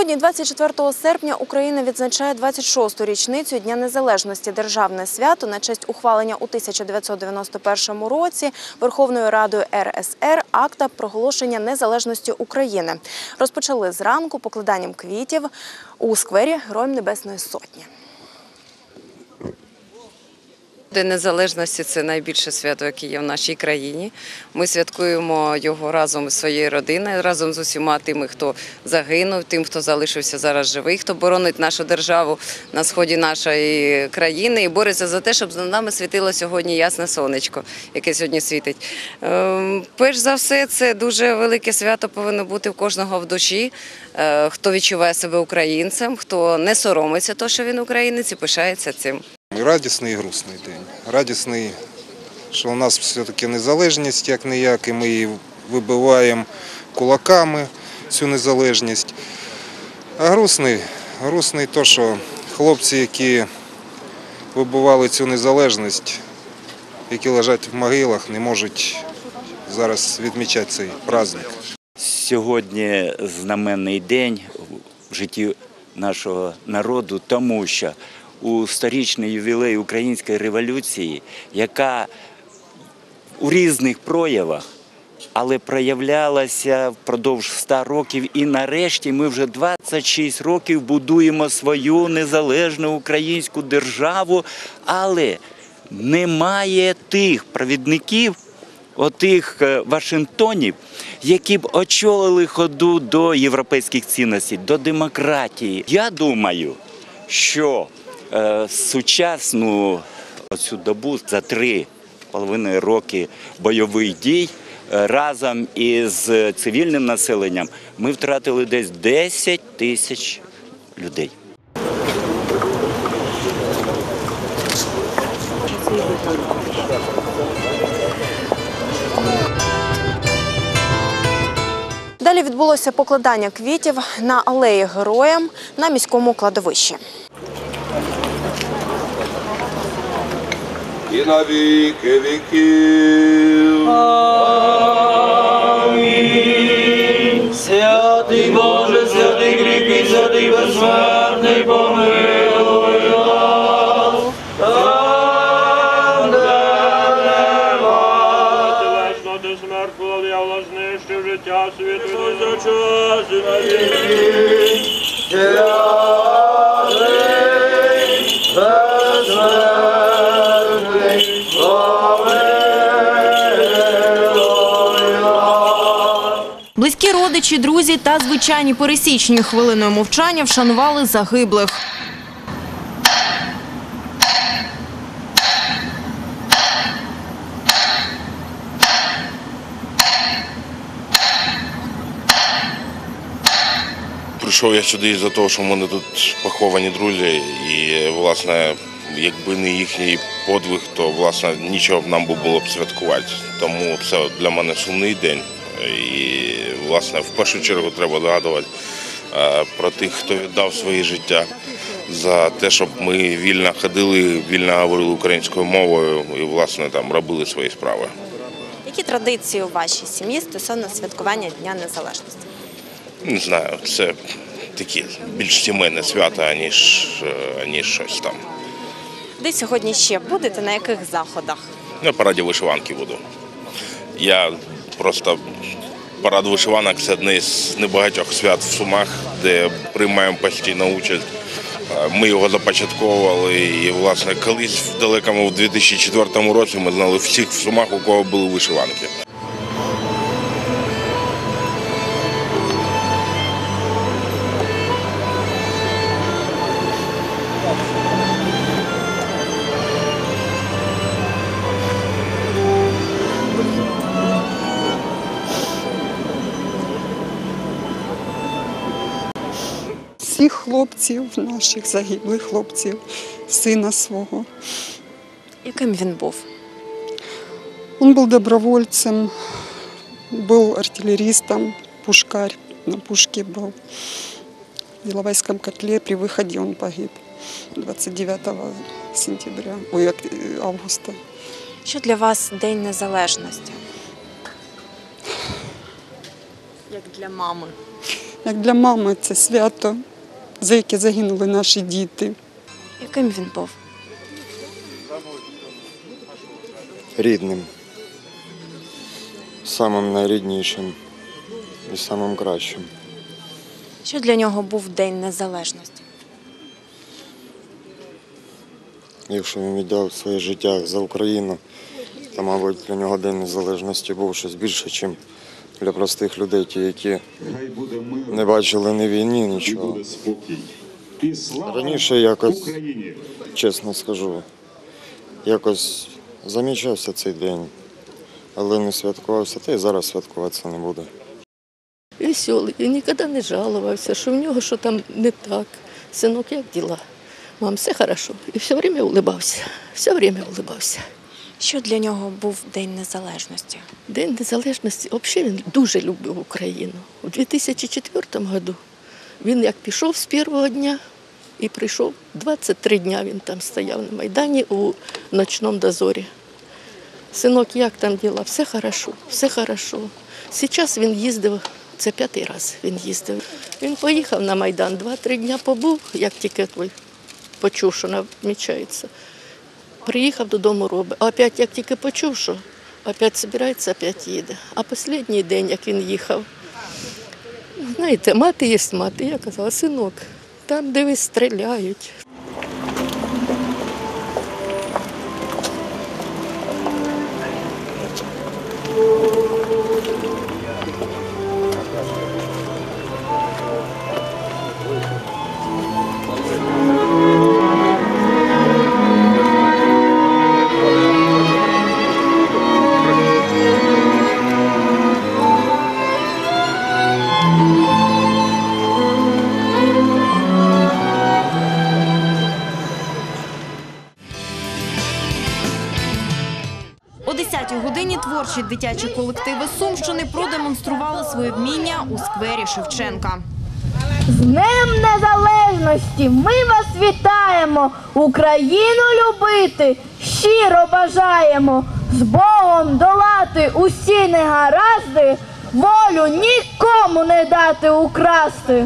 Сьогодні, 24 серпня, Україна відзначає 26-ту річницю Дня Незалежності – державне свято на честь ухвалення у 1991 році Верховною Радою РСР акта проголошення незалежності України. Розпочали зранку покладанням квітів у сквері Героям Небесної Сотні. День Незалежності – це найбільше свято, яке є в нашій країні. Ми святкуємо його разом з своєю родиною, разом з усіма тими, хто загинув, тим, хто залишився зараз живий, хто боронить нашу державу на сході нашої країни і бореться за те, щоб над нами світило сьогодні ясне сонечко, яке сьогодні світить. Перш за все, це дуже велике свято повинно бути у кожного в душі, хто відчуває себе українцем, хто не соромиться того, що він українець і пишається цим. Радісний і грустний день. Радісний, що у нас все-таки незалежність, як-не-як, і ми її вибиваємо кулаками, цю незалежність. А грустний то, що хлопці, які вибивали цю незалежність, які лежать в могилах, не можуть зараз відмічати цей праздник. Сьогодні знаменний день в житті нашого народу, тому що у сторічний ювілей Української революції, яка у різних проявах, але проявлялася впродовж 100 років, і нарешті ми вже 26 років будуємо свою незалежну українську державу, але немає тих провідників, отих Вашингтонів, які б очолили ходу до європейських цінностей, до демократії. Я думаю, що сучасну цю добу за 3,5 роки бойових дій разом із цивільним населенням ми втратили десь 10 тисяч людей. Далі відбулося покладання квітів на алеї Героям на міському кладовищі. І на віки віків. Амінь. Святий Боже, святий кріпкий, святий безсмертний, помилуй нас. Там, де нема. Ти вечно, ти смерть пов'явила, знищив життя світу, і за час і на віки. Близькі родичі, друзі та звичайні пересічні хвилиною мовчання вшанували загиблих. Прийшов я сюди із-за того, що в мене тут поховані друзі, і, власне, якби не їхній подвиг, то, власне, нічого б нам було б святкувати. Тому це для мене сумний день. І, власне, в першу чергу треба згадувати про тих, хто віддав своє життя за те, щоб ми вільно ходили, вільно говорили українською мовою і, власне, там робили свої справи. Які традиції у вашій сім'ї стосовно святкування Дня Незалежності? Не знаю, це таке більш сімейне свято, аніж щось там. Де сьогодні ще будете, на яких заходах? На параді вишиванки буду. Парад вишиванок – це одне з небагатьох свят в Сумах, де приймаємо постійну участь. Ми його започатковували і, власне, колись в далекому 2004 році ми знали всіх в Сумах, у кого були вишиванки. Всіх хлопців, наших загиблих хлопців, сина свого. Яким він був? Він був добровольцем, був артилеристом, пушкарь, на пушке був. В Іловайському котлі при виході він погиб 29 августа. Що для вас День Незалежності? Як для мами? Як для мами це свято, за яке загинули наші діти. Яким він був? Рідним, самим найріднішим і самим кращим. Що для нього був День Незалежності? Якщо він віддав своє життя за Україну, то, мабуть, для нього День Незалежності був щось більше, ніж для простих людей, ті, які не бачили ні війни, нічого. Раніше якось, чесно скажу, якось замічався цей день, але не святкувався, та й зараз святкуватися не буде. Веселий, і ніколи не жалувався, що в нього що там не так. Синок, як діла? Мам, все хорошо. І все время улыбався, все время улыбався. Що для нього був День Незалежності? День Незалежності, взагалі він дуже любив Україну. У 2004 році він як пішов з першого дня і прийшов, 23 дня він там стояв на Майдані у ночному дозорі. Синок, як там діла? Все хорошо, все хорошо. Зараз він їздив, це 5-й раз він їздив. Він поїхав на Майдан, 2-3 дня побув, як тільки той почув, що намічається. Приїхав додому, робить. А опять, як тільки почув, що опять збирається, опять їде. А останній день, як він їхав, знаєте, мати є мати. Я казала, синок, там, дивись, стріляють. О 10-й годині творчі дитячі колективи Сумщини продемонстрували своє вміння у сквері Шевченка. З Днем Незалежності ми вас вітаємо, Україну любити щиро бажаємо, з Богом долати усі негаразди, волю нікому не дати украсти.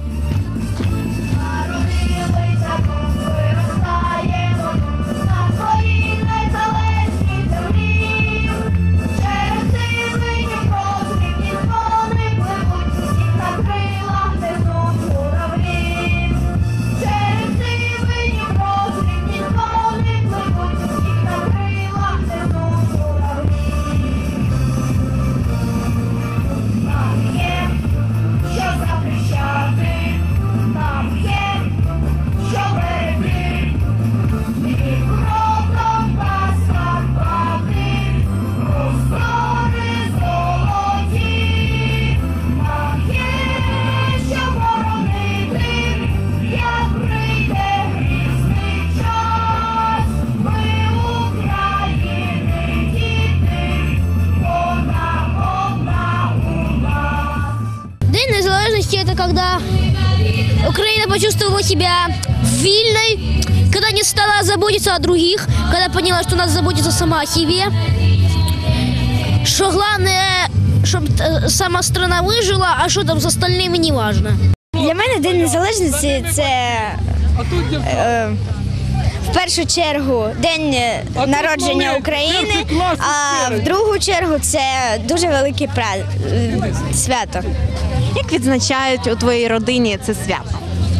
День незалежности – это когда Украина почувствовала себя вильной, когда не стала заботиться о других, когда поняла, что надо заботиться сама о себе, что главное, чтобы сама страна выжила, а что там с остальными не важно. Для мене День Незалежності – це в першу чергу День народження України, а в другу чергу це дуже велике свято. Як відзначають у твоїй родині це свято?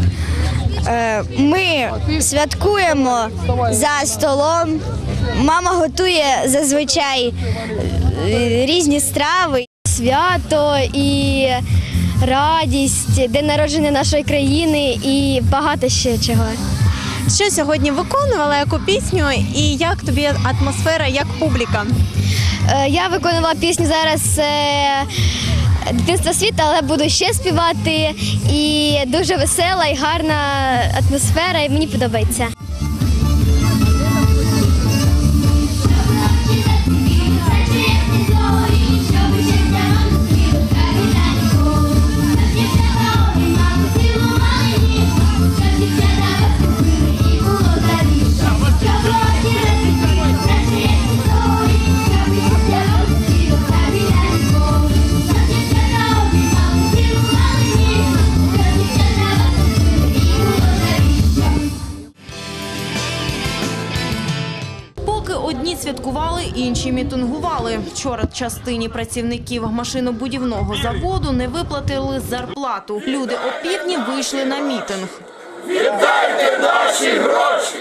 Ми святкуємо за столом, мама готує зазвичай різні страви. Свято і радість, день народження нашої країни і багато ще чого. Що сьогодні виконувала, яку пісню і як тобі атмосфера, як публіка? Я виконувала пісню зараз «Дитинство світу», але буду ще співати. І дуже весела і гарна атмосфера, і мені подобається. Одні святкували, інші мітингували. Вчора частині працівників машинобудівного заводу не виплатили зарплату. Люди опівдні вийшли на мітинг. Віддайте наші гроші!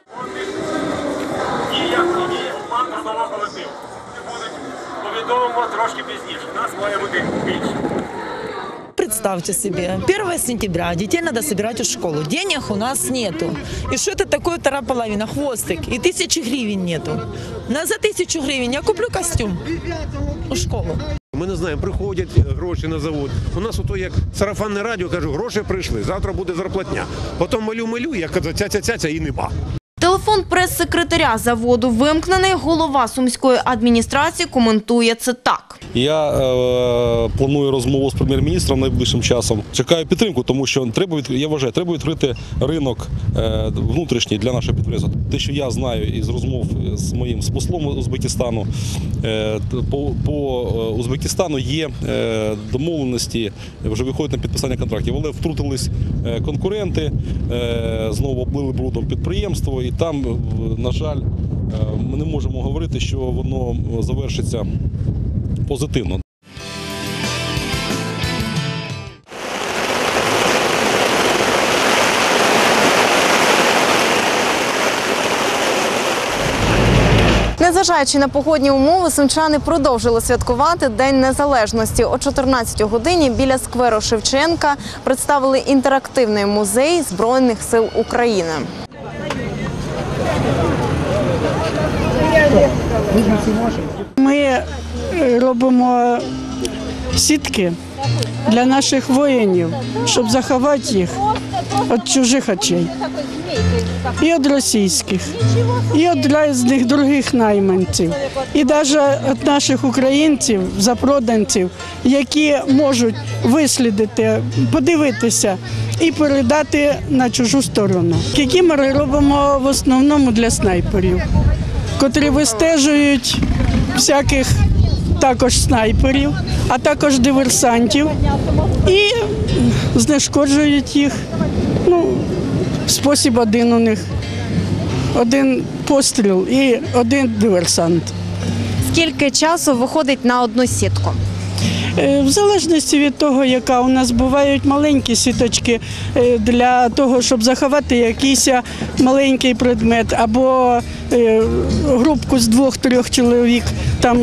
Ні, банка знову колектив. Повідомимо трошки пізніше. Нас має бути більше. Представьте себе, 1 сентября детей надо собирать в школу. Денег у нас нету. И что это такое вторая половина? Хвостик. И 1000 гривен нету. За 1000 гривен я куплю костюм в школу. Ми не знаємо, приходять гроші на завод. У нас ото як сарафанне радіо, кажу, гроші прийшли, завтра буде зарплатня. Потім малю, я кажу, ця-ця-ця і нема. Телефон прес-секретаря заводу вимкнений. Голова Сумської адміністрації коментує це так. Я планую розмову з прем'єр-міністром найближчим часом. Чекаю підтримку, тому що я вважаю, треба відкрити ринок внутрішній для нашого підприємства. Те, що я знаю із розмов з моїм послом Узбекистану, по Узбекистану є домовленості, вже виходять на підписання контрактів, але втрутились конкуренти, знову облили брудом підприємство, і там, на жаль, ми не можемо говорити, що воно завершиться позитивно. Незважаючи на погодні умови, сумчани продовжили святкувати День Незалежності. О 14-й годині біля скверу Шевченка представили інтерактивний музей Збройних сил України. Ми робимо сітки для наших воїнів, щоб заховати їх від чужих очей. І від російських, і від різних других найманців, і навіть від наших українців, запроданців, які можуть вислідити, подивитися і передати на чужу сторону. Кікімори робимо в основному для снайперів, котрі вистежують всяких також снайперів, а також диверсантів і знешкоджують їх. Спосіб один у них. Один постріл і один диверсант. Скільки часу виходить на одну сітку? В залежності від того, яка у нас бувають маленькі сіточки для того, щоб заховати якийсь маленький предмет, або групку з 2-3 чоловік, там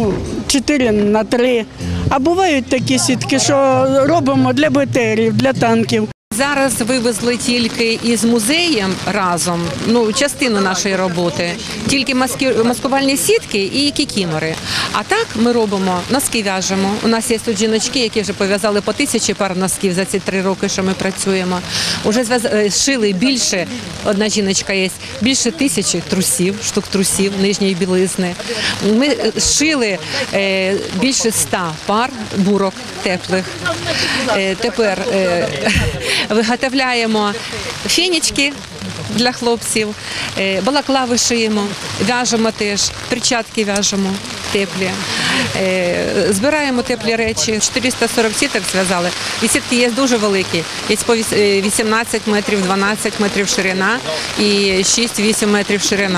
4×3. А бувають такі сітки, що робимо для БТРів, для танків. Зараз вивезли тільки із музеєм разом, частину нашої роботи, тільки маскувальні сітки і кікімори. А так ми робимо, носки в'яжемо. У нас є тут жіночки, які вже пов'язали по 1000 пар носків за ці 3 роки, що ми працюємо. Уже шили більше, одна жіночка є, більше 1000 штук трусів, нижньої білизни. Ми шили більше 100 пар бурок теплих. Тепер виготовляємо фенічки для хлопців, балаклави шиємо, в'яжемо теж, перчатки в'яжемо теплі, збираємо теплі речі. 440 сіток зв'язали, і сітки є дуже великі, є по 18 метрів, 12 метрів ширина і 6-8 метрів ширина.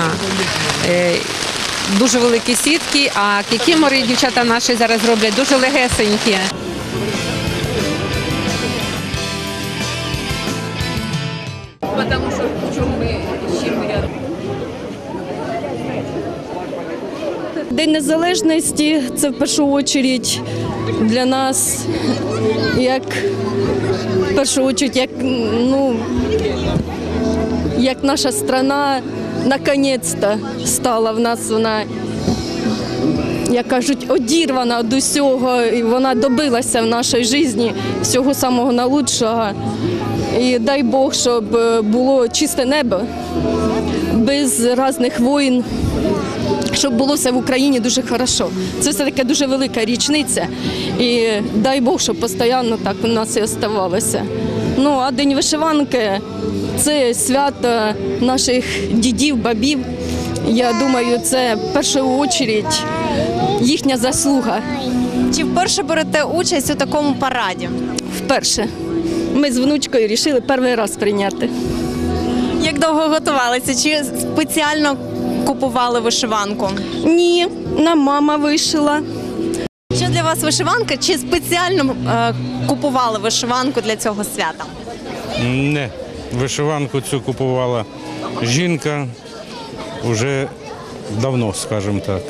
Дуже великі сітки, а кікімори дівчата наші зараз роблять дуже легесенькі. День Незалежності – це в першу чергу для нас, як наша країна наконець-то стала в нас, вона, як кажуть, одірвана від усього, і вона добилася в нашій житті всього самого найкращого. І дай Бог, щоб було чисте небо, без різних воїн, щоб було все в Україні дуже хорошо. Це все-таки дуже велика річниця, і дай Бог, щоб постійно так у нас і оставалося. А День вишиванки – це свято наших дідів, бабів. Я думаю, це в першу чергу їхня заслуга. Чи вперше берете участь у такому параді? Вперше. Ми з внучкою вирішили перший раз прийняти. Як довго готувалися? Чи спеціально купували вишиванку? Ні, нам мама вишила. Що для вас вишиванка? Чи спеціально купували вишиванку для цього свята? Не, вишиванку цю купувала жінка вже давно, скажімо так.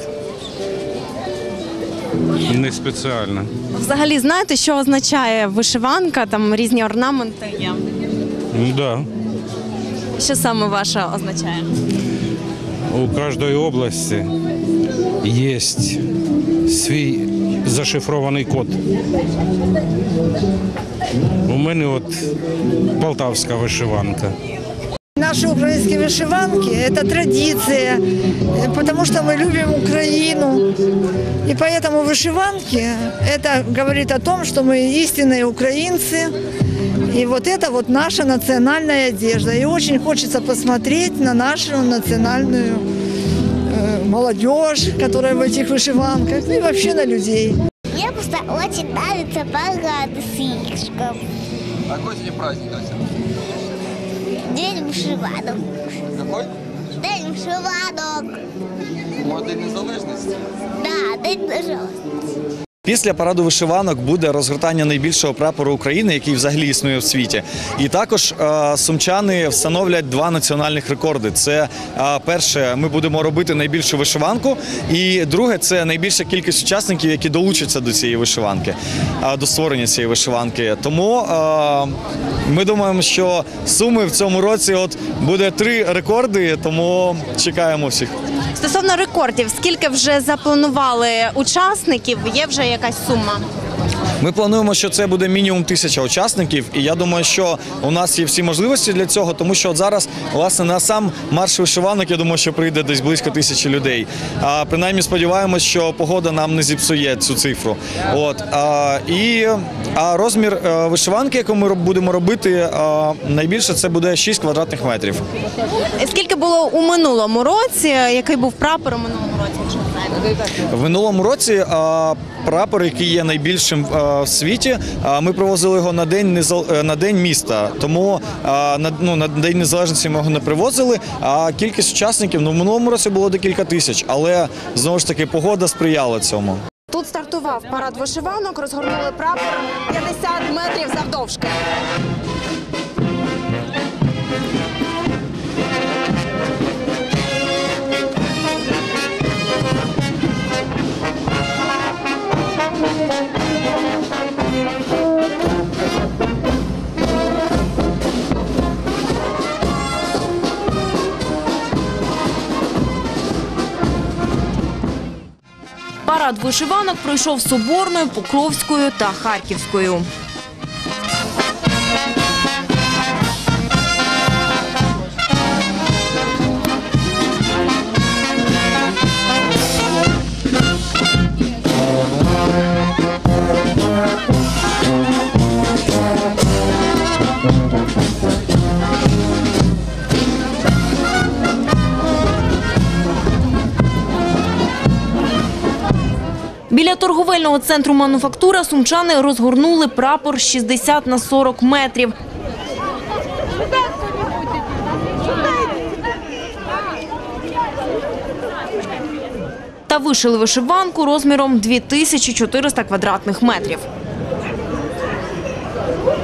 Не спеціально. Взагалі знаєте, що означає вишиванка, там різні орнаменти є? Ну, да. Що саме ваше означає? У кожної області є свій зашифрований код. У мене от полтавська вишиванка. Наши украинские вышиванки – это традиция, потому что мы любим Украину. И поэтому вышиванки – это говорит о том, что мы истинные украинцы. И вот это вот наша национальная одежда. И очень хочется посмотреть на нашу национальную молодежь, которая в этих вышиванках, и вообще на людей. Мне просто очень нравится парад с Ишком. А какой сегодня праздник, Ася? День вышиванок. Какой? День вышиванок. День незалежності? Да, День незалежності. Після параду вишиванок буде розгортання найбільшого прапору України, який взагалі існує в світі. І також сумчани встановлять 2 національних рекорди. Це перше, ми будемо робити найбільшу вишиванку, і друге, це найбільша кількість учасників, які долучаться до цієї вишиванки, до створення цієї вишиванки. Тому ми думаємо, що Суми в цьому році буде 3 рекорди, тому чекаємо всіх. Стосовно рекордів, скільки вже запланували учасників, є вже якась сума? Ми плануємо, що це буде мінімум 1000 учасників, і я думаю, що у нас є всі можливості для цього, тому що зараз, власне, на сам марш вишиванок, я думаю, що прийде десь близько 1000 людей. Принаймні сподіваємось, що погода нам не зіпсує цю цифру. А розмір вишиванки, яку ми будемо робити, найбільше це буде 6 квадратних метрів. Скільки було у минулому році? Який був прапор у минулому році, якщо знаєте? В минулому році прапор, який є найбільшим в світі, ми привозили його на День міста. Тому на День Незалежності ми його не привозили, а кількість учасників в минулому році було декілька тисяч, але знову ж таки погода сприяла цьому. Тут стартував парад вишиванок, розгорнули прапор 50 метрів завдовжки. Парад вишиванок пройшов Соборною, Покровською та Харківською. Біля торговельного центру «Мануфактура» сумчани розгорнули прапор 60 на 40 метрів. Та вишили вишиванку розміром 2400 квадратних метрів.